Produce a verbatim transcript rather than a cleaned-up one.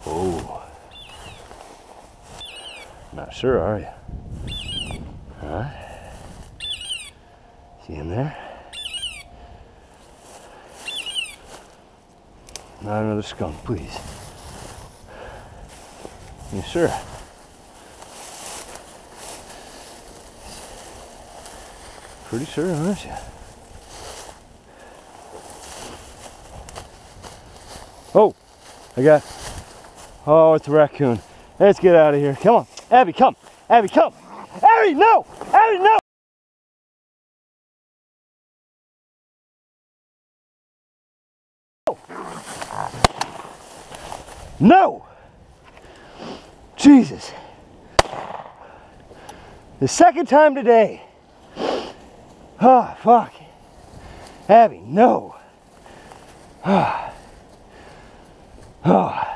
Oh. Not sure, are you? Huh? See him there? Not another skunk, please. You sure? Pretty sure, aren't you? Oh, I got, oh, it's a raccoon. Let's get out of here. Come on, Abby, come. Abby, come. Abby, no! Abby, no! No! Jesus. The second time today. Oh, fuck. Abby, no. Oh. Oh.